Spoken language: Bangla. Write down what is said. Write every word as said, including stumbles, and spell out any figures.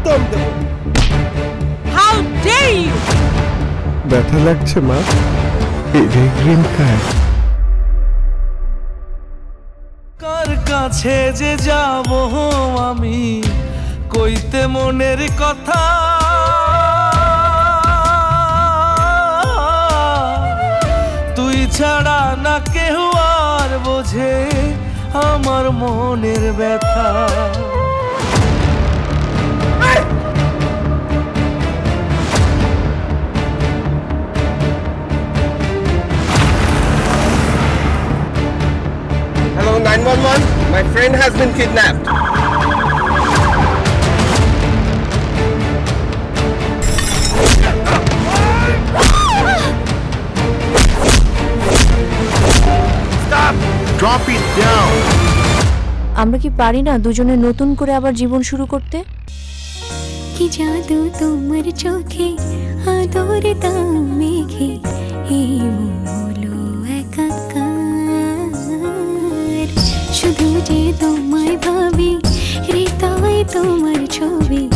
দম দেব। How dare you! ব্যথা লাগছে মা? এই গ্রিন কার্ড। কার কাছে যে যাব আমি কইতে মনের কথা, তুই ছাড়া না কেউ আর বোঝে আমার মনের ব্যথা। Hello nine one one, my friend has been kidnapped. Stop! Drop it down. আমরা কি পারি না দুজনে নতুন করে আবার জীবন শুরু করতে? কি জাদু তোমার চোখে, আদর দাও মেঘে, এই মন হলো একাকার। শুধু যে তোমায় ভাবি, হৃদয় তোমার ছবি।